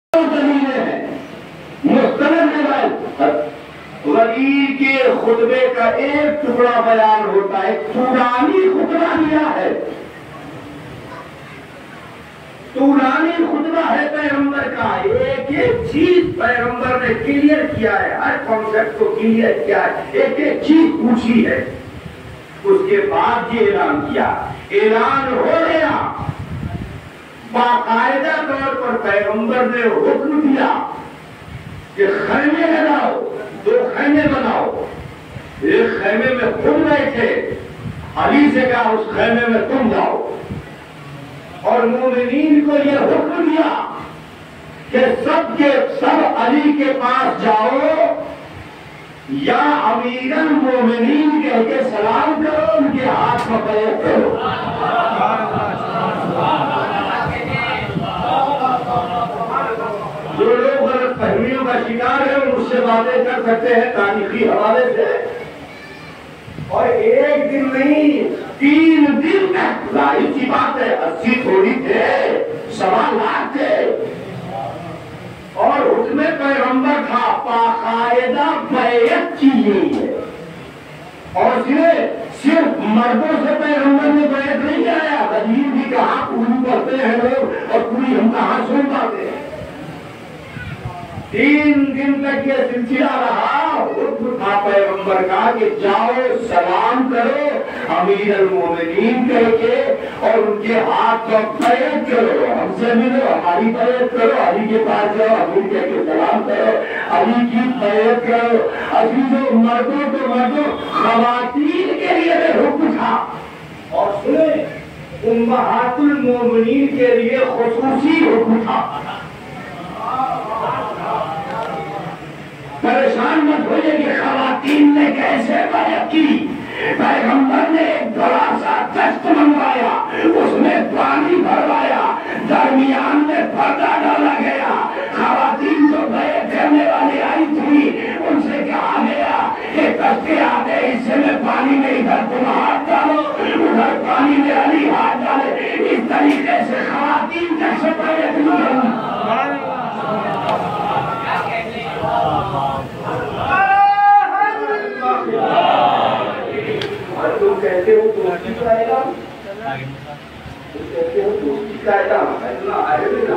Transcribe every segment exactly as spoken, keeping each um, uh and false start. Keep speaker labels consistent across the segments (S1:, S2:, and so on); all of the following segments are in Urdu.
S1: دلیلیں ہیں مستند روایت. ولی کے خطبے کا ایک ٹکڑا بیان ہوتا ہے، طولانی خطبہ دیا ہے، طولانی خطبہ ہے پیغمبر کا، ایک ایک چیز پیغمبر نے کلیئر کیا ہے، ہر کانسیپٹ کو کلیئر کیا ہے، ایک ایک چیز پوچھی ہے. اس کے بعد یہ اعلان کیا، اعلان ہو گیا، باقاعدہ طور پر پیغمبر نے حکم دیا کہ خیمے لگاؤ، دو خیمے بناؤ. ایک خیمے میں خود بیٹھے، علی سے کہا اس خیمے میں تم جاؤ، اور مومنین کو یہ حکم دیا کہ سب کے سب علی کے پاس جاؤ، یا امیر المومنین کہہ کے سلام کرو، ان کے ہاتھ میں بیعت کرو. جو لوگ غلط فہمیوں کا شکار ہیں مجھ سے باتیں کر سکتے ہیں تاریخی حوالے سے. اور ایک دن نہیں، تین دن تک، ظاہر سی بات ہے، اسی تھوڑی تھے، سوا لاکھ تھے، اور اس میں پیغمبر تھا، باقاعدہ بیعت کی گئی ہے. اور صرف مردوں سے پیغمبر نے بیعت نہیں کرایا، غدیر بھی کہا پوری پڑھتے ہیں لوگ اور پوری ہم کہاں سن پاتے ہیں. تین دن تک یہ سلسلہ رہا، حکم تھا پیغمبر کا کہ جاؤ سلام کرو امیر المومنین کہہ کے، اور ان کے ہاتھ کو بیعت کرو، ہم سے ملو، ہماری بیعت کرو، علی کے پاس جاؤ، امیر کہہ کے سلام کرو، علی کی بیعت کرو. عزیزو، مردوں تو مردوں، خواتین کے لیے بھی حکم تھا. اور سنیں، امہات المومنین کے لیے خصوصی حکم تھا. پریشان مت ہوئے کہ خواتین نے کیسے بیعت کی. پیغمبر نے ایک بڑا سا دست منگوایا، اس میں پانی بھروایا، درمیان میں پردہ ڈالا گیا. خواتین جو بیعت کرنے والی آئی تھی ان سے کہا گیا کہ دستے آدھے حصے میں پانی میں ادھر تم ہاتھ ڈالو، ادھر پانی میں علی ہاتھ ڈالے. اس طریقے سے خواتین تک سے بیعت نہیں. تم کہتے ہو دوستی کا اعلان، تم کہتے ہو دوستی کا اعلان، ایسا ہے نا.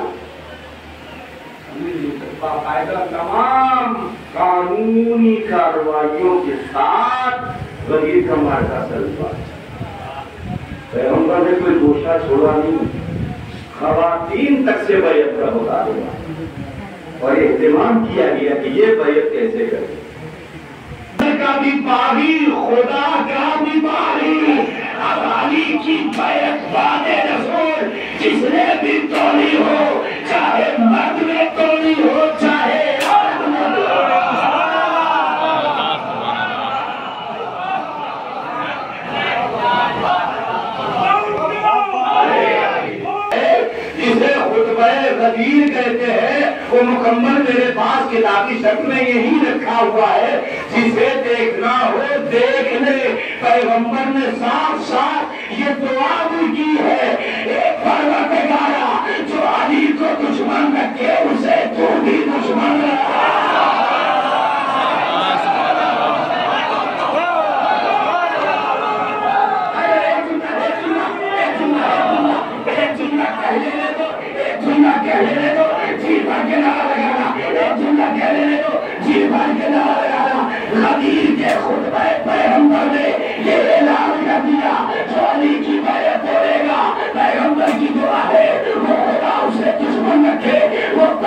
S1: باقاعدہ تمام قانونی کارروائیوں کے ساتھ غدیر کا مارکا چلتا ہے. پیغمبر نے کوئی گوشہ چھوڑا نہیں، خواتین تک سے بیعت کا ہوتا ہے، اور اہتمام کیا گیا کہ یہ بیعت کیسے کرے. کا بھی باغی، خدا کا بھی باغی، اب علی کی بیعت بعد رسول جس نے بھی توڑی ہو، چاہے مرد میں توڑی ہو چاہے عورت میں توڑی ہو. جسے خطبہ غدیر کہتے ہیں وہ مکمل میرے پاس کتابی شکل میں یہی رکھا ہوا ہے. جسے دیکھنا ہو دیکھ لے. پیغمبر نے صاف صاف یہ دعا بھی کی ہے، ایک پروردگارا جو علی کو دشمن رکھے اسے تو بھی دشمن رکھا. غدیر کے خطبہ پیغمبر نے یہ اعلان کر دیا جو علی کی بیعت کرے گا، پیغمبر کی دعا ہے وہ خدا اسے دشمن رکھے، وہ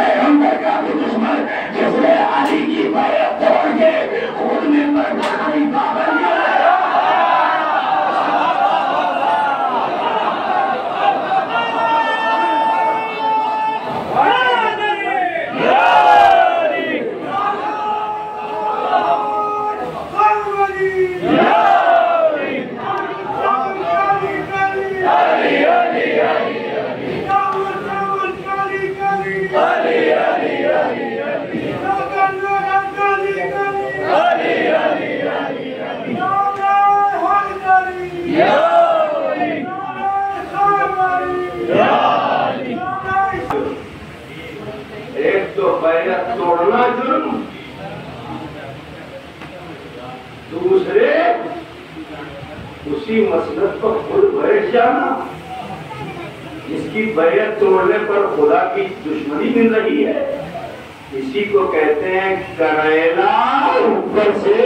S1: تو بیعت توڑنا جرم، دوسرے اسی مسلک پر خود بیٹھ جانا جس کی بیعت توڑنے پر خدا کی دشمنی مل رہی ہے، اسی کو کہتے ہیں کریلا اوپر سے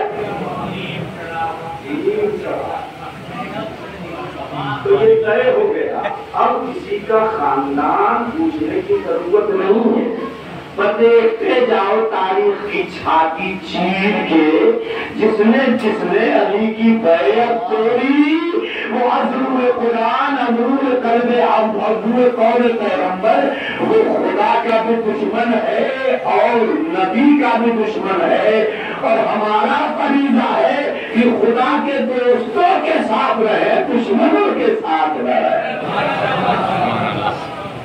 S1: تو یہ طے ہو گیا۔ اب کسی کا خاندان پوچھنے کی ضرورت نہیں ہے، دیکھتے جاؤ تاریخ کی چھاتی چیر کے جس نے جس نے علی کی بیعت توڑی وہ عزم قرآن امرور قلب ابو قول پیغمبر، وہ خدا کا بھی دشمن ہے اور نبی کا بھی دشمن ہے، اور ہمارا فریضہ ہے کہ خدا کے دوستوں کے ساتھ رہے، دشمنوں کے ساتھ رہے۔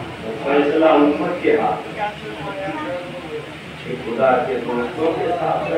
S1: فیصلہ امت کے ہاتھ، خدا کے دوستوں کے ساتھ